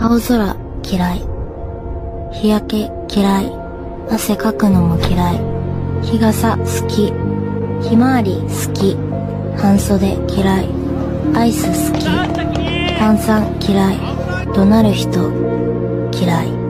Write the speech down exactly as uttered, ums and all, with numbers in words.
青空嫌い。日焼け嫌い。汗かくのも嫌い。日傘好き。ひまわり好き。半袖嫌い。アイス好き。炭酸嫌い。怒鳴る人嫌い。